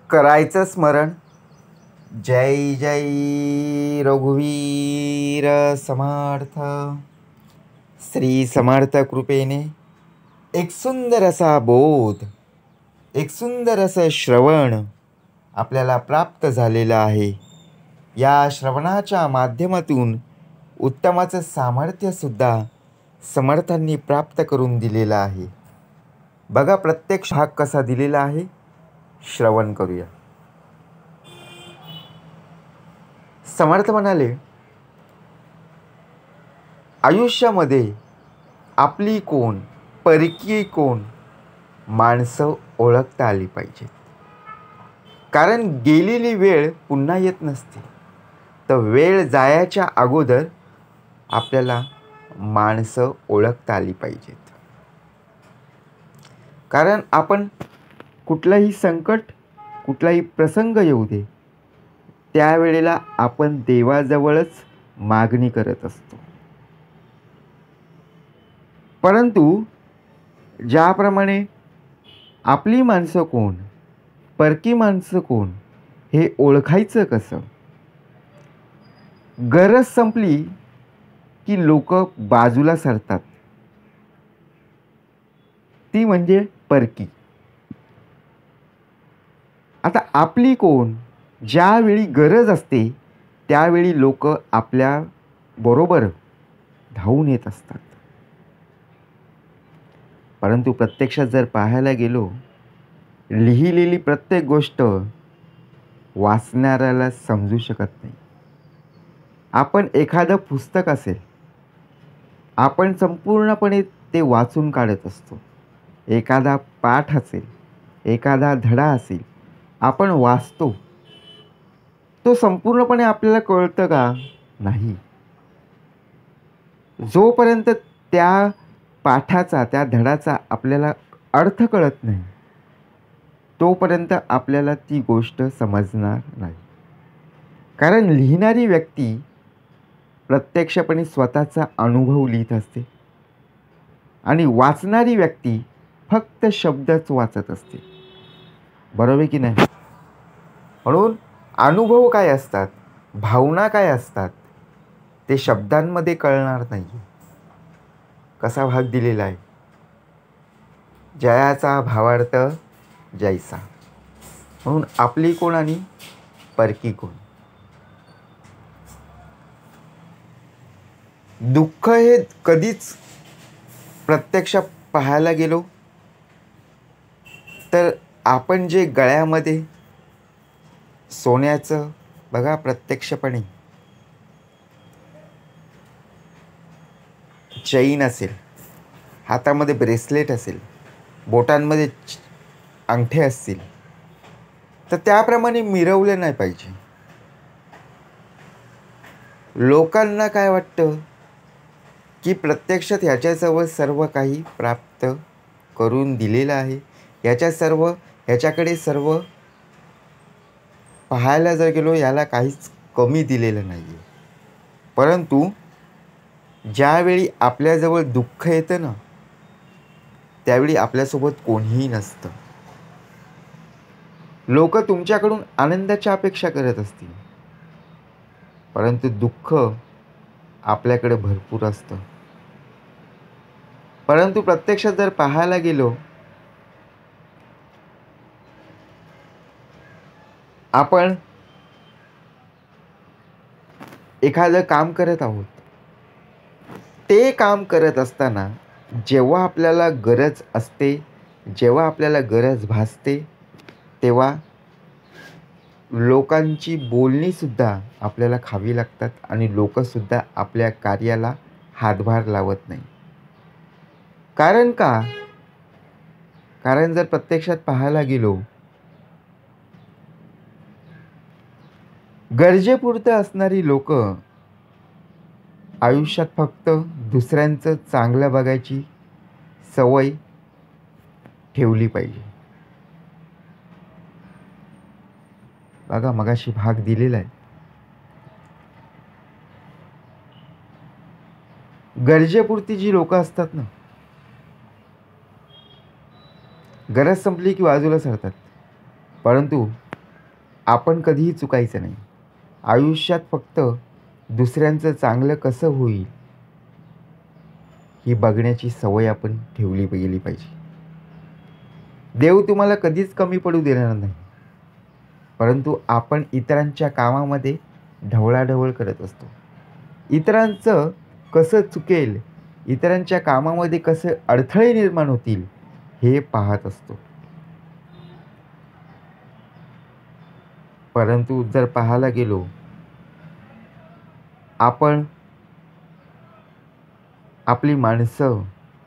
करायचं स्मरण. जय जय रघुवीर समर्थ. श्री समर्थ कृपेने एक सुंदर असा बोध, एक सुंदर असं श्रवण आपल्याला प्राप्त झालेलं आहे. या श्रवणाच्या माध्यमातून उत्तमाचं सामर्थ्यसुद्धा समर्थांनी प्राप्त करून दिलेलं आहे. बघा प्रत्येक भाग कसा दिलेला आहे. श्रवण करूया. समर्थ म्हणाले, आयुष्यामध्ये आपली कोण, परकी कोण, माणसं ओळखता आली पाहिजेत. कारण गेलेली वेळ पुन्हा येत नसते. तर वेळ जायच्या अगोदर आपल्याला माणसं ओळखता आली पाहिजेत. कारण आपण कुठलाही संकट, कुठलाही प्रसंग येऊ दे, त्यावेळेला आपण देवाजवळच मागणी करत असतो. परंतु ज्याप्रमाणे आपली माणसं कोण, परकी माणसं कोण हे ओळखायचं कसं? गरज संपली की लोक बाजूला सरतात. ती म्हणजे परकी. आता आपली कोण? ज्यावेळी गरज असते त्यावेळी लोक आपल्या बरोबर धावून येत असतात. परंतु प्रत्यक्षात जर पाहायला गेलो, लिहिलेली प्रत्येक गोष्ट वाचणाऱ्याला समजू शकत नाही. आपण एखादं पुस्तक असेल, आपण संपूर्णपणे ते वाचून काढत असतो. एखादा पाठ असेल, एखादा धडा असेल, आपण वाचतो. तो संपूर्णपणे आपल्याला कळतं का? नाही. जोपर्यंत त्या पाठाचा, त्या धडाचा आपल्याला अर्थ कळत नाही, तोपर्यंत आपल्याला ती गोष्ट समजणार नाही. कारण लिहिणारी व्यक्ती प्रत्यक्षपणे स्वतःचा अनुभव लिहित असते आणि वाचणारी व्यक्ती फक्त शब्दच वाचत असते. बरोबर की नाही? म्हणून अनुभव काय असतात, भावना काय असतात, ते शब्दांमध्ये कळणार नाही. कसा भाग दिलेला आहे, जयाचा भावार्थ जैसा. म्हणून आपली कोण आणि परकी कोण. दुःख हे कधीच प्रत्यक्ष पाहायला गेलो तर आपण जे गळ्यामध्ये सोन्याचं बघा, प्रत्यक्षपणे चैन असेल, हातामध्ये ब्रेसलेट असेल, बोटांमध्ये अंगठे असतील, तर त्याप्रमाणे मिरवलं नाही पाहिजे. लोकांना काय वाटतं की प्रत्यक्षात ह्याच्याजवळ सर्व काही प्राप्त करून दिलेलं आहे, ह्याच्याकडे सर्व पाहायला जर गेलो याला काहीच कमी दिलेलं नाही आहे. परंतु ज्यावेळी आपल्याजवळ दुःख येतं ना, त्यावेळी आपल्यासोबत कोणीही नसतं. लोक तुमच्याकडून आनंदाची अपेक्षा करत असतील, परंतु दुःख आपल्याकडे भरपूर असतं. परंतु प्रत्यक्षात जर पाहायला गेलो, आपण एखादं काम करत आहोत. ते काम करत असताना जेव्हा आपल्याला गरज असते, जेव्हा आपल्याला गरज भासते, तेव्हा लोकांची बोलणीसुद्धा आपल्याला खावी लागतात आणि लोकसुद्धा आपल्या कार्याला हातभार लावत नाही. कारण का? कारण जर प्रत्यक्षात पाहायला गेलो, गरजेपुरतं असणारी लोक आयुष्यात फक्त दुसऱ्यांचं चांगलं बघायची सवय ठेवली पाहिजे. बघा मगाशी भाग दिलेला आहे. गरजेपुरती जी लोक असतात ना, गरज संपली की बाजूला सरतात. परंतु आपण कधीही चुकायचं नाही. आयुष्यात फक्त दुसऱ्यांचं चांगलं कसं होईल ही बघण्याची सवय आपण ठेवली गेली पाहिजे. देव तुम्हाला कधीच कमी पडू देणार नाही, परंतु आपण इतरांच्या कामामध्ये ढवळाढवळ करत असतो. इतरांचं कसं चुकेल, इतरांच्या कामामध्ये कसे अडथळे निर्माण होतील हे पाहत असतो. परंतु जर पाहायला गेलो, आपण आपली माणसं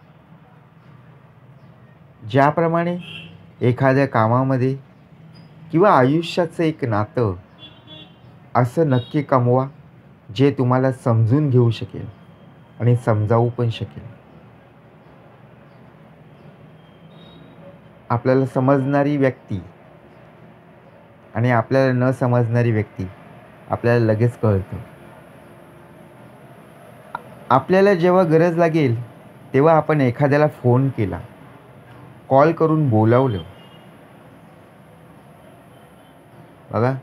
ज्याप्रमाणे एखाद्या कामामध्ये किंवा आयुष्याचं एक नातं असं नक्की कमवा जे तुम्हाला समजून घेऊ शकेल आणि समजावू पण शकेल. आपल्याला समजणारी व्यक्ती आणि आपल्याला न समजणारी व्यक्ती आपल्याला लगेच कळतं. आपल्याला जेव्हा गरज लागेल तेव्हा आपण एखाद्याला फोन केला, कॉल करून बोलावलं, बघा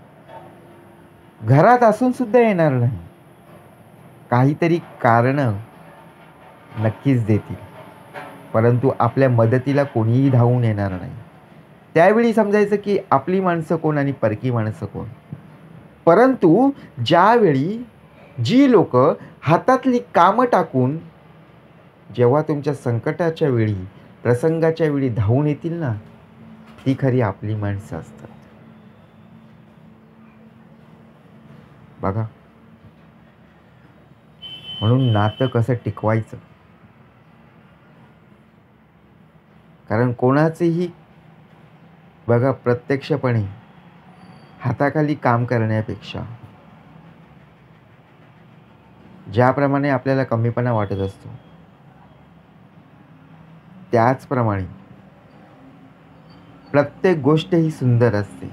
घरात असून सुद्धा येणार नाही. काहीतरी कारणं नक्कीच देतील, परंतु आपल्या मदतीला कोणीही धावून येणार नाही. त्यावेळी समजायचं की आपली माणसं कोण आणि परकी माणसं कोण. परंतु ज्यावेळी जी लोक हातातली कामं टाकून जेव्हा तुमच्या संकटाच्या वेळी, प्रसंगाच्या वेळी धावून येतील ना, ती खरी आपली माणसं असतात. बघा, म्हणून नातं कसं टिकवायचं, कारण कोणाचेही बघा प्रत्यक्षपणे हाताखाली काम करण्यापेक्षा ज्याप्रमाणे आपल्याला कमीपणा वाटत असतो त्याचप्रमाणे प्रत्येक गोष्ट ही सुंदर असते.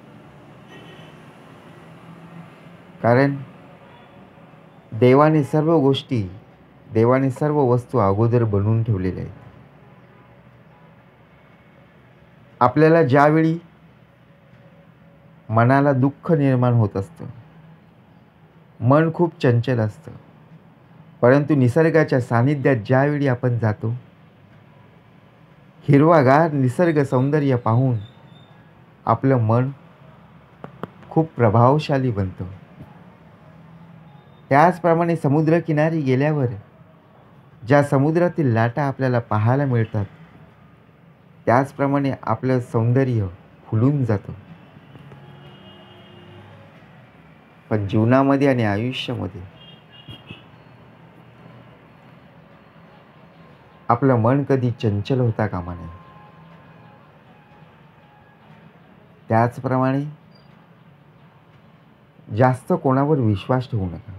कारण देवाने सर्व वस्तू अगोदर बनवून ठेवलेल्या आहेत. आपल्याला ज्यावेळी मनाला दुःख निर्माण होत असतं, मन खूप चंचल असतं, परंतु निसर्गाच्या सानिध्यात ज्यावेळी आपण जातो, हिरवागार निसर्ग सौंदर्य पाहून आपलं मन खूप प्रभावशाली बनतं. त्याचप्रमाणे समुद्रकिनारी गेल्यावर ज्या समुद्रातील लाटा आपल्याला पाहायला मिळतात, त्याचप्रमाणे आपलं सौंदर्य फुलून जातं. पण जीवनामध्ये आणि आयुष्यामध्ये आपलं मन कधी चंचल होता कामा नये. त्याचप्रमाणे जास्त कोणावर विश्वास ठेवू नका.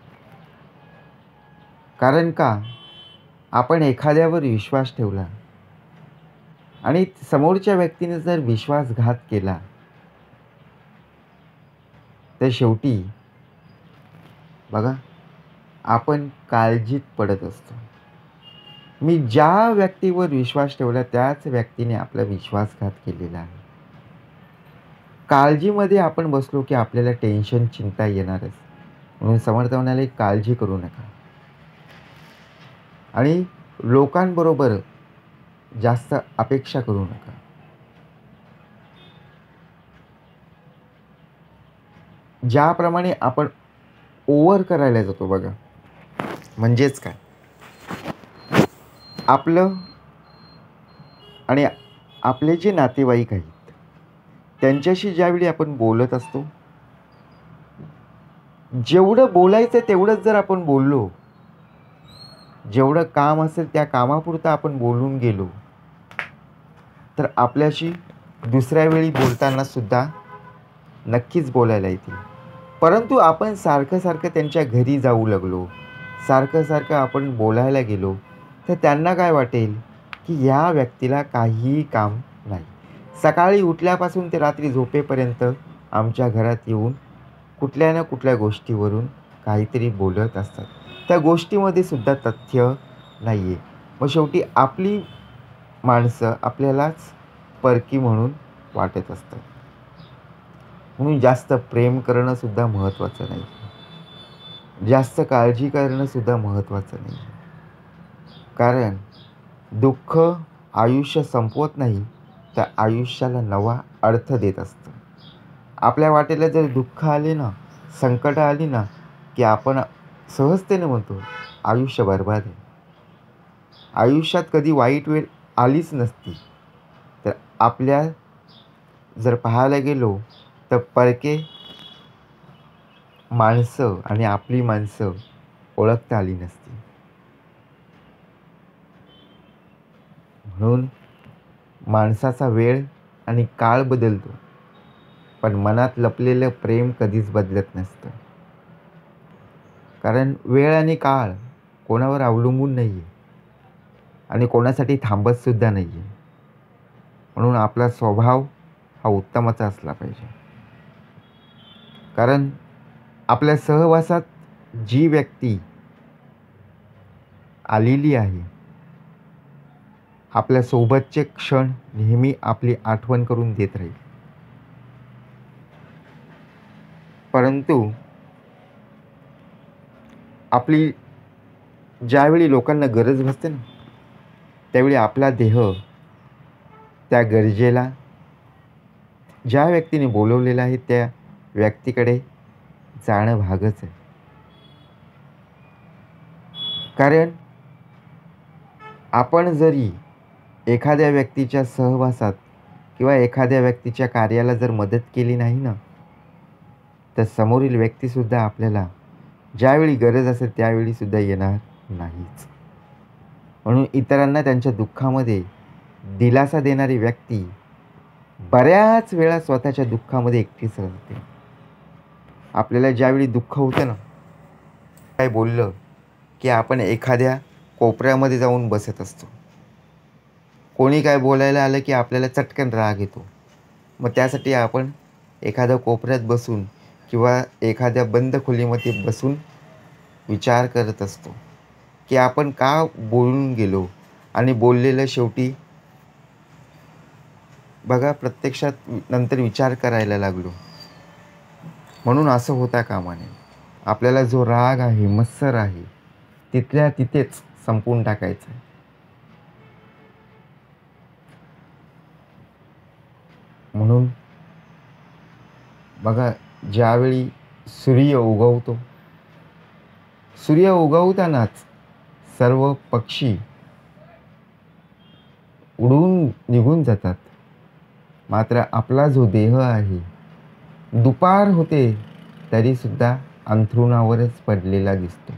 कारण का, आपण एखाद्यावर विश्वास ठेवला आणि समोरच्या व्यक्तीने जर विश्वासघात केला, तर शेवटी बघा आपण काळजीत पडत असतो. मी ज्या व्यक्तीवर विश्वास ठेवला त्याच व्यक्तीने आपला विश्वासघात केलेला आहे. काळजीमध्ये आपण बसलो की आपल्याला टेन्शन, चिंता येणारच. म्हणून समर्थ म्हणाले, काळजी करू नका आणि लोकांबरोबर जास्त अपेक्षा करू नका. ज्याप्रमाणे आपण ओव्हर करायला जातो बघा, म्हणजेच काय, आपलं आणि आपले जे नातेवाईक आहेत त्यांच्याशी ज्यावेळी आपण बोलत असतो, जेवढं बोलायचं तेवढंच जर आपण बोललो, जेवढं काम असेल त्या कामापुरतं आपण बोलून गेलो, तर आपल्याशी दुसऱ्या वेळी बोलताना सुद्धा नक्कीच बोलायला येतील. परंतु आपण सारखं त्यांच्या घरी जाऊ लागलो, सारखं आपण बोलायला गेलो, तर त्यांना काय वाटेल की ह्या व्यक्तीला काहीही काम नाही. सकाळी उठल्यापासून ते रात्री झोपेपर्यंत आमच्या घरात येऊन कुठल्या ना कुठल्या गोष्टीवरून काहीतरी बोलत असतात. त्या गोष्टीमध्ये सुद्धा तथ्य नाही आहे. मग शेवटी आपली माणसं आपल्यालाच परकी म्हणून वाटत असतात. म्हणून जास्त प्रेम करणंसुद्धा महत्त्वाचं नाही. जास्त काळजी करणंसुद्धा महत्त्वाचं नाही. कारण दुःख आयुष्य संपवत नाही, तर आयुष्याला नवा अर्थ देत असतं. आपल्या वाटेला जर दुःख आले ना, संकटं आली ना, की आपण सहजतेने म्हणतो, आयुष्य बरबाद आहे. आयुष्यात कधी वाईट वेळ आलीच नसती. तर आपल्या जर पाहायला गेलो, तर परके माणसं आणि आपली माणसं ओळखता आली नसती. म्हणून माणसाचा वेळ आणि काळ बदलतो, पण मनात लपलेलं प्रेम कधीच बदलत नसतं. कारण वेळ आणि काळ कोणावर अवलंबून नाही आहे आणि कोणासाठी थांबतसुद्धा नाही आहे. म्हणून आपला स्वभाव हा उत्तमाचा असला पाहिजे. कारण आपल्या सहवासात जी व्यक्ती आलेली आहे, आपल्या सोबतचे क्षण नेहमी आपली आठवण करून देत राहील. परंतु आपली ज्यावेळी लोकांना गरज भासते ना, त्यावेळी आपला देह त्या गरजेला ज्या व्यक्तीने बोलवलेलं आहे त्या व्यक्तीकडे जाणं भागच आहे. कारण आपण जरी एखाद्या व्यक्तीच्या सहवासात किंवा एखाद्या व्यक्तीच्या कार्याला जर मदत केली नाही ना, तर समोरील व्यक्तीसुद्धा आपल्याला ज्यावेळी गरज असेल त्यावेळीसुद्धा येणार नाहीच. म्हणून इतरांना त्यांच्या दुःखामध्ये दिलासा देणारी व्यक्ती बऱ्याच वेळा स्वतःच्या दुःखामध्ये एकटीच राहते. आपल्याला ज्यावेळी दुःख होतं ना, काय बोललं की आपण एखाद्या कोपऱ्यामध्ये जाऊन बसत असतो. कोणी काय बोलायला आलं की आपल्याला चटकन राग येतो. मग त्यासाठी आपण एखाद्या कोपऱ्यात बसून किंवा एखाद्या बंद खोलीमध्ये बसून विचार करत असतो की आपण का बोलून गेलो आणि बोललेलं शेवटी बघा प्रत्यक्षात नंतर विचार करायला लागलो. म्हणून असं होता कामा नये. आपल्याला जो राग आहे, मत्सर आहे, तिथल्या तिथेच संपवून टाकायचं आहे. म्हणून बघा ज्यावेळी सूर्य उगवतो, सूर्य उगवतानाच सर्व पक्षी उडून निघून जातात. मात्र आपला जो देह आहे, दुपार होते तरीसुद्धा अंथरुणावरच पडलेला दिसतो.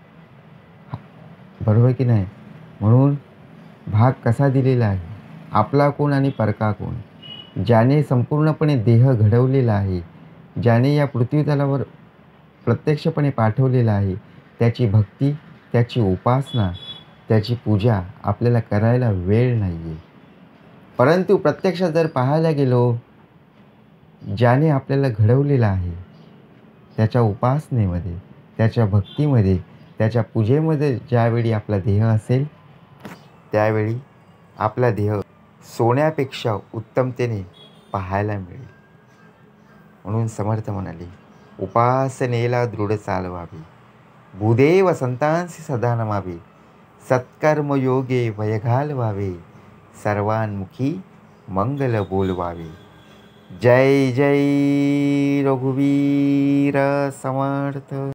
बरोबर की नाही? म्हणून भाग कसा दिलेला आहे, आपला कोण आणि परका कोण. ज्याने संपूर्णपणे देह घडवलेला आहे, ज्याने या पृथ्वीतलावर प्रत्यक्षपणे पाठवलेला आहे, त्याची भक्ती, त्याची उपासना, त्याची पूजा आपल्याला करायला वेळ नाही आहे. परंतु प्रत्यक्षात जर पाहायला गेलो, ज्याने आपल्याला घडवलेलं आहे, त्याच्या उपासनेमध्ये, त्याच्या भक्तीमध्ये, त्याच्या पूजेमध्ये ज्यावेळी आपला देह असेल, त्यावेळी आपला देह सोन्यापेक्षा उत्तमतेने पाहायला मिळेल. म्हणून समर्थ म्हणाले, उपासनेला दृढ चालवावे, भूदेव संतांसी सदा नमावे, सत्कर्मयोगे वय घालवावे, सर्वांमुखी मंगल बोलवावे. जय जय रघुवीर समर्थ.